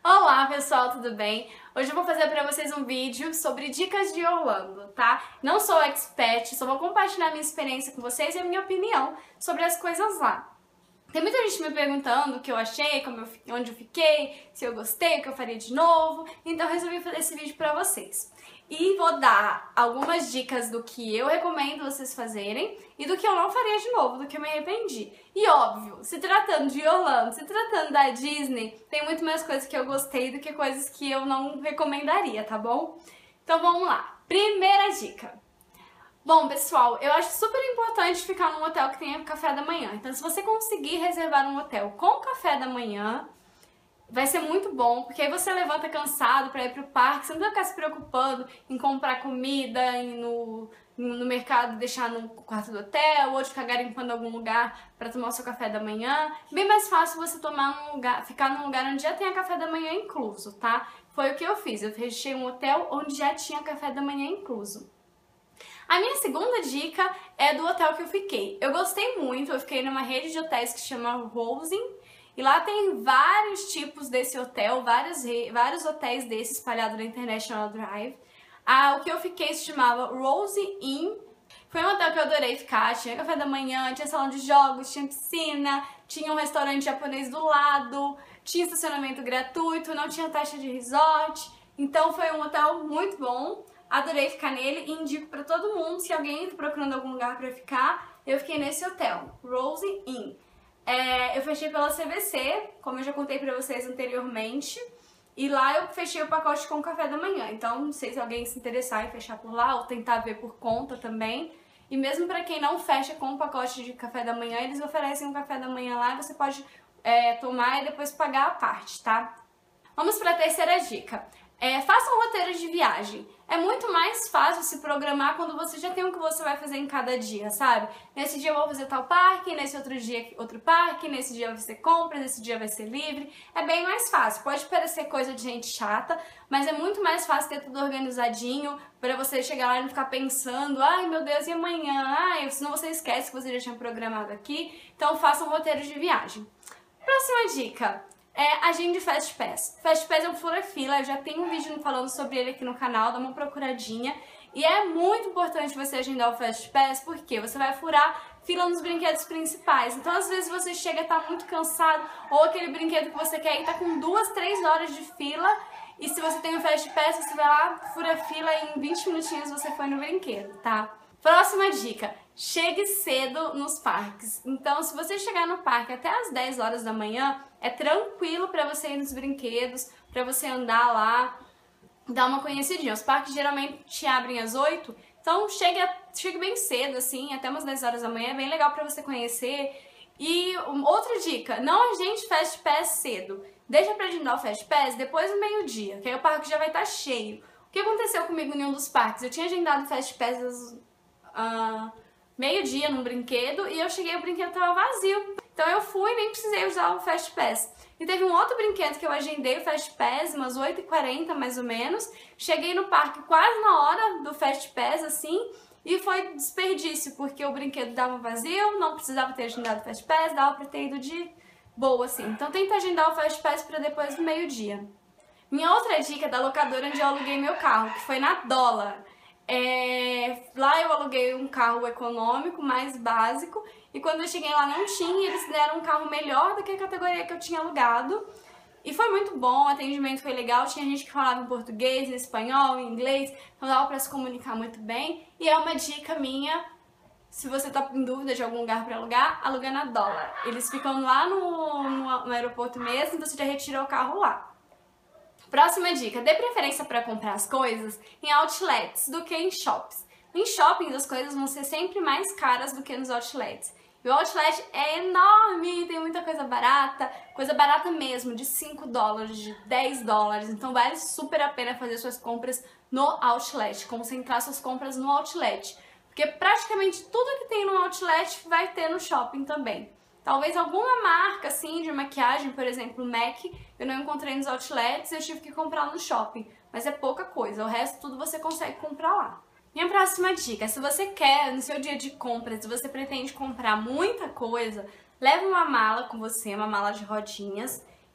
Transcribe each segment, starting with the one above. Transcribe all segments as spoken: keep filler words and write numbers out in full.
Olá pessoal, tudo bem? Hoje eu vou fazer pra vocês um vídeo sobre dicas de Orlando, tá? Não sou expert, só vou compartilhar minha experiência com vocês e a minha opinião sobre as coisas lá. Tem muita gente me perguntando o que eu achei, como eu, onde eu fiquei, se eu gostei, o que eu faria de novo, então eu resolvi fazer esse vídeo pra vocês. E vou dar algumas dicas do que eu recomendo vocês fazerem e do que eu não faria de novo, do que eu me arrependi. E óbvio, se tratando de Orlando, se tratando da Disney, tem muito mais coisas que eu gostei do que coisas que eu não recomendaria, tá bom? Então vamos lá. Primeira dica. Bom, pessoal, eu acho super importante ficar num hotel que tenha café da manhã. Então, se você conseguir reservar um hotel com café da manhã, vai ser muito bom, porque aí você levanta cansado pra ir pro parque, você não vai ficar se preocupando em comprar comida, ir no, no mercado, deixar no quarto do hotel, ou de ficar garimpando algum lugar pra tomar o seu café da manhã. Bem mais fácil você tomar num lugar, ficar num lugar onde já tenha café da manhã incluso, tá? Foi o que eu fiz, eu fechei um hotel onde já tinha café da manhã incluso. A minha segunda dica é do hotel que eu fiquei. Eu gostei muito, eu fiquei numa rede de hotéis que chama Rose, e lá tem vários tipos desse hotel, vários, vários hotéis desses espalhados na International Drive. Ah, o que eu fiquei se chamava Rose Inn. Foi um hotel que eu adorei ficar, tinha café da manhã, tinha salão de jogos, tinha piscina, tinha um restaurante japonês do lado, tinha estacionamento gratuito, não tinha taxa de resort. Então foi um hotel muito bom. Adorei ficar nele e indico pra todo mundo, se alguém tá procurando algum lugar pra ficar, eu fiquei nesse hotel, Rose Inn. É, eu fechei pela C V C, como eu já contei pra vocês anteriormente, e lá eu fechei o pacote com café da manhã, então não sei se alguém se interessar em fechar por lá ou tentar ver por conta também. E mesmo pra quem não fecha com o pacote de café da manhã, eles oferecem um café da manhã lá e você pode é, tomar e depois pagar a parte, tá? Vamos pra terceira dica. É, faça um roteiro de viagem. É muito mais fácil se programar quando você já tem o que você vai fazer em cada dia, sabe? Nesse dia eu vou fazer tal parque, nesse outro dia outro parque, nesse dia vai ser compras, nesse dia vai ser livre. É bem mais fácil. Pode parecer coisa de gente chata, mas é muito mais fácil ter tudo organizadinho para você chegar lá e não ficar pensando, ai meu Deus, e amanhã? Ai, senão você esquece que você já tinha programado aqui. Então faça um roteiro de viagem. Próxima dica. É, agende Fast Pass. Fast Pass é um fura-fila, eu já tenho um vídeo falando sobre ele aqui no canal, dá uma procuradinha. E é muito importante você agendar o Fast Pass, porque você vai furar fila nos brinquedos principais. Então, às vezes, você chega e tá muito cansado, ou aquele brinquedo que você quer e tá com duas, três horas de fila, e se você tem o Fast Pass, você vai lá, fura fila e em vinte minutinhos você foi no brinquedo, tá? Próxima dica, chegue cedo nos parques. Então, se você chegar no parque até as dez horas da manhã, é tranquilo para você ir nos brinquedos, para você andar lá, dar uma conhecidinha. Os parques geralmente abrem às oito, então chegue, chegue bem cedo, assim, até umas dez horas da manhã, é bem legal para você conhecer. E outra dica, não agende Fast Pass cedo. Deixa para agendar o Fast Pass depois do meio-dia, que aí o parque já vai estar cheio. O que aconteceu comigo em um dos parques? Eu tinha agendado o Fast Pass às Uh, meio-dia num brinquedo e eu cheguei, o brinquedo tava vazio. Então eu fui e nem precisei usar o Fast Pass. E teve um outro brinquedo que eu agendei o Fast Pass, umas oito e quarenta mais ou menos. Cheguei no parque quase na hora do Fast Pass, assim, e foi desperdício, porque o brinquedo dava vazio, não precisava ter agendado o Fast Pass, dava pra ter ido de boa, assim. Então tenta agendar o Fast Pass pra depois do meio-dia. Minha outra dica é da locadora onde eu aluguei meu carro, que foi na Dólar. É, lá eu aluguei um carro econômico, mais básico, e quando eu cheguei lá não tinha, eles deram um carro melhor do que a categoria que eu tinha alugado. E foi muito bom, o atendimento foi legal, tinha gente que falava em português, em espanhol, em inglês, então dava pra se comunicar muito bem. E é uma dica minha, se você tá em dúvida de algum lugar pra alugar, aluga na Dólar. Eles ficam lá no, no, no aeroporto mesmo, então você já retira o carro lá. Próxima dica, dê preferência para comprar as coisas em outlets do que em shops. Em shoppings as coisas vão ser sempre mais caras do que nos outlets. E o outlet é enorme, tem muita coisa barata, coisa barata mesmo, de cinco dólares, de dez dólares. Então vale super a pena fazer suas compras no outlet, concentrar suas compras no outlet. Porque praticamente tudo que tem no outlet vai ter no shopping também. Talvez alguma marca, assim, de maquiagem, por exemplo, MAC, eu não encontrei nos outlets e eu tive que comprar no shopping. Mas é pouca coisa, o resto tudo você consegue comprar lá. Minha próxima dica, se você quer, no seu dia de compras, se você pretende comprar muita coisa, leve uma mala com você, uma mala de rodinhas,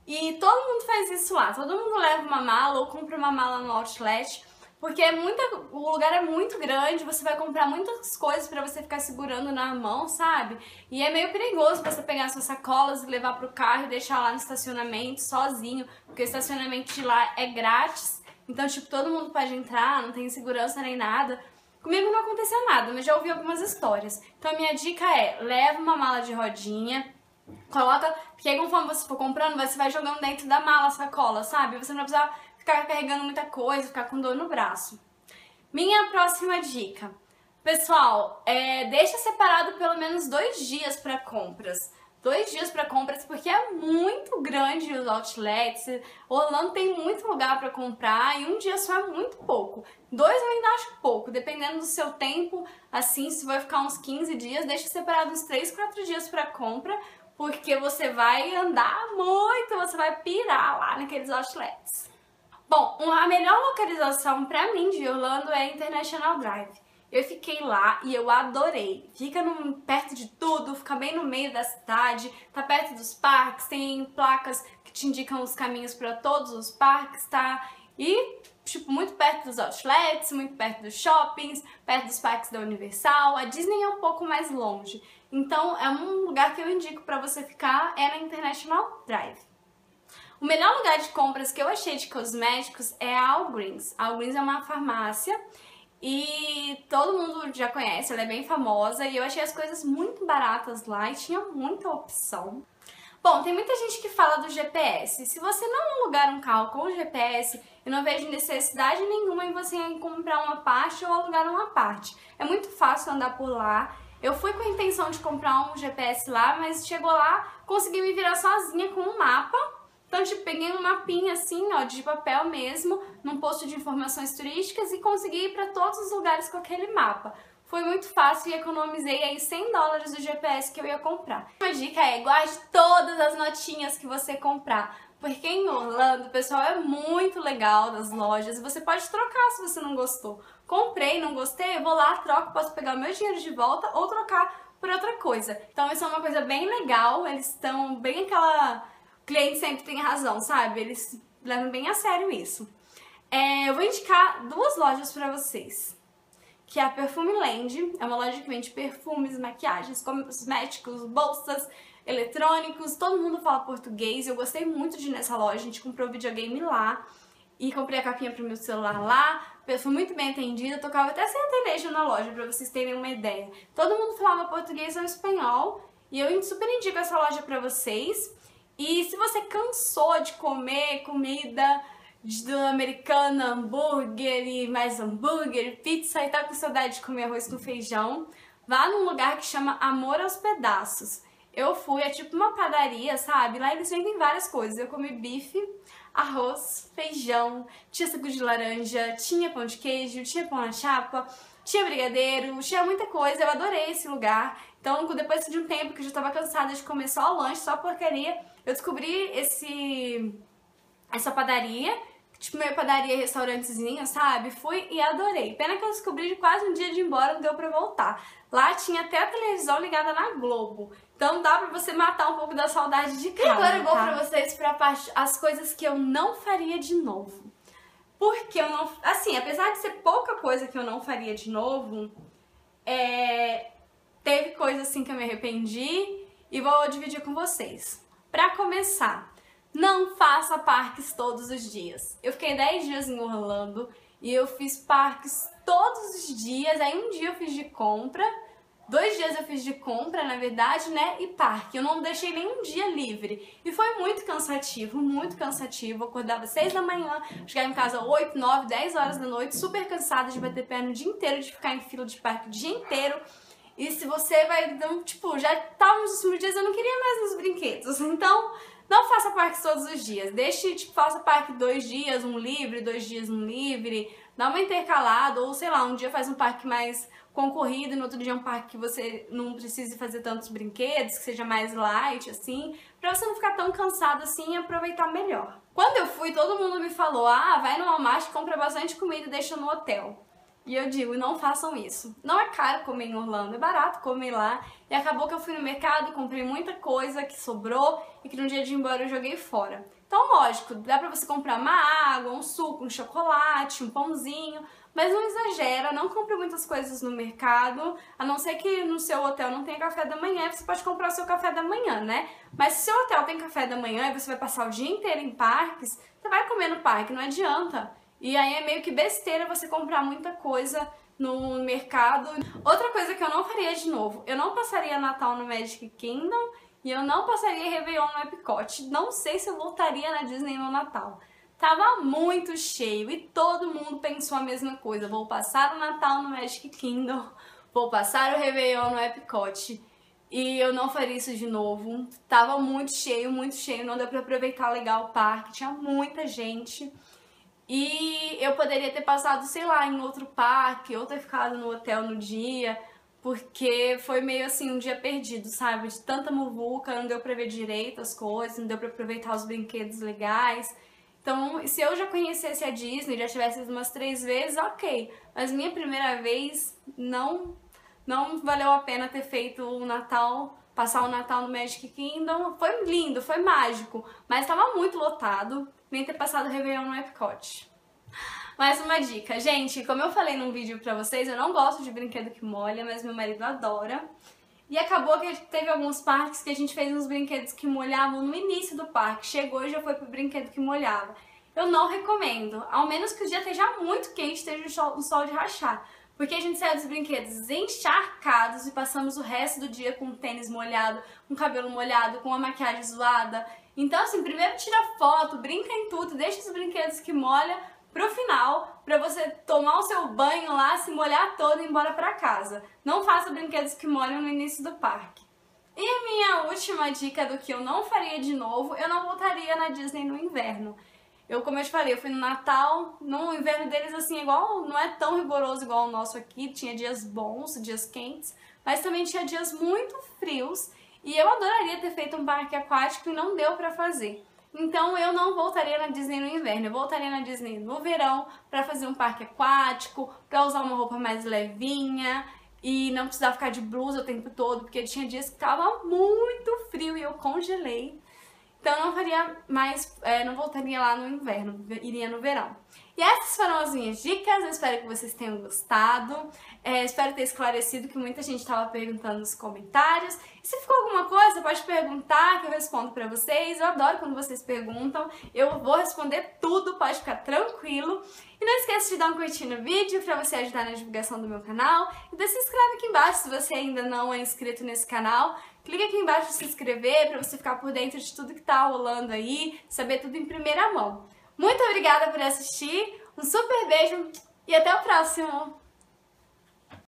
E todo mundo faz isso lá, todo mundo leva uma mala ou compra uma mala no outlet, porque é muita, o lugar é muito grande, você vai comprar muitas coisas pra você ficar segurando na mão, sabe? E é meio perigoso você pegar suas sacolas e levar pro carro e deixar lá no estacionamento sozinho, porque o estacionamento de lá é grátis, então tipo, todo mundo pode entrar, não tem segurança nem nada. Comigo não aconteceu nada, mas já ouvi algumas histórias. Então a minha dica é, leva uma mala de rodinha, coloca, porque aí conforme você for comprando, você vai jogando dentro da mala a sacola, sabe? Você não vai precisar ficar carregando muita coisa, ficar com dor no braço. Minha próxima dica. Pessoal, é, deixa separado pelo menos dois dias para compras. Dois dias para compras, porque é muito grande os outlets. Orlando tem muito lugar para comprar e um dia só é muito pouco. Dois eu ainda acho pouco, dependendo do seu tempo. Assim, se vai ficar uns quinze dias, deixa separado uns três, quatro dias para compra, porque você vai andar muito, você vai pirar lá naqueles outlets. Bom, a melhor localização pra mim de Orlando é International Drive. Eu fiquei lá e eu adorei. Fica no, perto de tudo, fica bem no meio da cidade, tá perto dos parques, tem placas que te indicam os caminhos para todos os parques, tá? E, tipo, muito perto dos outlets, muito perto dos shoppings, perto dos parques da Universal. A Disney é um pouco mais longe. Então, é um lugar que eu indico pra você ficar, é na International Drive. O melhor lugar de compras que eu achei de cosméticos é a Walgreens. A Walgreens é uma farmácia e todo mundo já conhece, ela é bem famosa e eu achei as coisas muito baratas lá e tinha muita opção. Bom, tem muita gente que fala do G P S. Se você não alugar um carro com G P S, eu não vejo necessidade nenhuma em você comprar uma parte ou alugar uma parte. É muito fácil andar por lá. Eu fui com a intenção de comprar um G P S lá, mas chegou lá, consegui me virar sozinha com um mapa. Então, tipo, peguei um mapinha assim, ó, de papel mesmo, num posto de informações turísticas e consegui ir para todos os lugares com aquele mapa. Foi muito fácil e economizei aí cem dólares do G P S que eu ia comprar. Uma dica é, guarde todas as notinhas que você comprar, porque em Orlando o pessoal é muito legal das lojas e você pode trocar se você não gostou. Comprei, não gostei, eu vou lá, troco, posso pegar o meu dinheiro de volta ou trocar por outra coisa. Então isso é uma coisa bem legal, eles estão bem aquela... O cliente sempre tem razão, sabe? Eles levam bem a sério isso. É, eu vou indicar duas lojas pra vocês. Que é a Perfume Land, é uma loja que vende perfumes, maquiagens, cosméticos, bolsas, eletrônicos. Todo mundo fala português. Eu gostei muito de ir nessa loja. A gente comprou videogame lá e comprei a capinha pro meu celular lá. Fui muito bem atendida, tocava até sertanejo na loja, pra vocês terem uma ideia. Todo mundo falava português ou espanhol e eu super indico essa loja pra vocês. E se você cansou de comer comida americana, hambúrguer e mais hambúrguer, pizza e tá com saudade de comer arroz com feijão, vá num lugar que chama Amor aos Pedaços. Eu fui, é tipo uma padaria, sabe? Lá eles vendem várias coisas. Eu comi bife, arroz, feijão, tinha suco de laranja, tinha pão de queijo, tinha pão na chapa, tinha brigadeiro, tinha muita coisa. Eu adorei esse lugar. Então, depois de um tempo que eu já tava cansada de comer só lanche, só porcaria, eu descobri esse, essa padaria, tipo meio padaria, restaurantezinho, sabe? Fui e adorei. Pena que eu descobri de quase um dia de ir embora, não deu pra voltar. Lá tinha até a televisão ligada na Globo. Então dá pra você matar um pouco da saudade de casa. E agora eu vou tá? pra vocês pra parte, as coisas que eu não faria de novo. Porque eu não... Assim, apesar de ser pouca coisa que eu não faria de novo, é... teve coisa assim que eu me arrependi e vou dividir com vocês. Pra começar, não faça parques todos os dias. Eu fiquei dez dias em Orlando e eu fiz parques todos os dias. Aí um dia eu fiz de compra, dois dias eu fiz de compra, na verdade, né? E parque. Eu não deixei nenhum dia livre. E foi muito cansativo, muito cansativo. Eu acordava seis da manhã, chegava em casa oito, nove, dez horas da noite, super cansada de bater pé no dia inteiro, de ficar em fila de parque o dia inteiro. E se você vai, então, tipo, já tava nos últimos dias, eu não queria mais nos brinquedos. Então, não faça parques todos os dias. Deixe, tipo, faça parque dois dias, um livre, dois dias um livre. Dá uma intercalada, ou sei lá, um dia faz um parque mais concorrido e no outro dia um parque que você não precise fazer tantos brinquedos, que seja mais light, assim, pra você não ficar tão cansado assim e aproveitar melhor. Quando eu fui, todo mundo me falou, ah, vai no Walmart, compra bastante comida e deixa no hotel. E eu digo, não façam isso. Não é caro comer em Orlando, é barato comer lá. E acabou que eu fui no mercado, comprei muita coisa que sobrou e que no dia de ir embora eu joguei fora. Então, lógico, dá pra você comprar uma água, um suco, um chocolate, um pãozinho, mas não exagera, não compre muitas coisas no mercado, a não ser que no seu hotel não tenha café da manhã, você pode comprar o seu café da manhã, né? Mas se o seu hotel tem café da manhã e você vai passar o dia inteiro em parques, você vai comer no parque, não adianta. E aí é meio que besteira você comprar muita coisa no mercado. Outra coisa que eu não faria de novo, eu não passaria Natal no Magic Kingdom e eu não passaria Réveillon no Epcot. Não sei se eu voltaria na Disney no Natal. Tava muito cheio e todo mundo pensou a mesma coisa. Vou passar o Natal no Magic Kingdom, vou passar o Réveillon no Epcot. E eu não faria isso de novo. Tava muito cheio, muito cheio, não deu pra aproveitar legal o parque, tinha muita gente. E eu poderia ter passado, sei lá, em outro parque, ou ter ficado no hotel no dia, porque foi meio assim um dia perdido, sabe? De tanta muvuca, não deu pra ver direito as coisas, não deu pra aproveitar os brinquedos legais. Então, se eu já conhecesse a Disney, já tivesse ido umas três vezes, ok. Mas minha primeira vez, não, não valeu a pena ter feito o Natal, passar o Natal no Magic Kingdom. Foi lindo, foi mágico, mas estava muito lotado. Nem ter passado o Réveillon no Epcot. Mais uma dica, gente, como eu falei num vídeo pra vocês, eu não gosto de brinquedo que molha, mas meu marido adora. E acabou que teve alguns parques que a gente fez uns brinquedos que molhavam no início do parque. Chegou e já foi pro brinquedo que molhava. Eu não recomendo, ao menos que o dia esteja muito quente, esteja um sol de rachar. Porque a gente saiu dos brinquedos encharcados e passamos o resto do dia com o tênis molhado, com o cabelo molhado, com a maquiagem zoada. Então, assim, primeiro tira foto, brinca em tudo, deixa os brinquedos que molha pro final, pra você tomar o seu banho lá, se molhar todo e ir embora pra casa. Não faça brinquedos que molham no início do parque. E a minha última dica do que eu não faria de novo, eu não voltaria na Disney no inverno. Eu, como eu te falei, eu fui no Natal, no inverno deles, assim, igual, não é tão rigoroso igual o nosso aqui, tinha dias bons, dias quentes, mas também tinha dias muito frios, e eu adoraria ter feito um parque aquático e não deu pra fazer. Então eu não voltaria na Disney no inverno, eu voltaria na Disney no verão pra fazer um parque aquático, pra usar uma roupa mais levinha e não precisar ficar de blusa o tempo todo, porque tinha dias que tava muito frio e eu congelei. Então eu não faria mais, é, não voltaria lá no inverno, iria no verão. E essas foram as minhas dicas, eu espero que vocês tenham gostado, é, espero ter esclarecido que muita gente estava perguntando nos comentários. E se ficou alguma coisa, pode perguntar que eu respondo pra vocês, eu adoro quando vocês perguntam, eu vou responder tudo, pode ficar tranquilo. E não esqueça de dar um curtir no vídeo pra você ajudar na divulgação do meu canal, e se inscreve aqui embaixo se você ainda não é inscrito nesse canal. Clica aqui embaixo de se inscrever pra você ficar por dentro de tudo que tá rolando aí, saber tudo em primeira mão. Muito obrigada por assistir, um super beijo e até o próximo!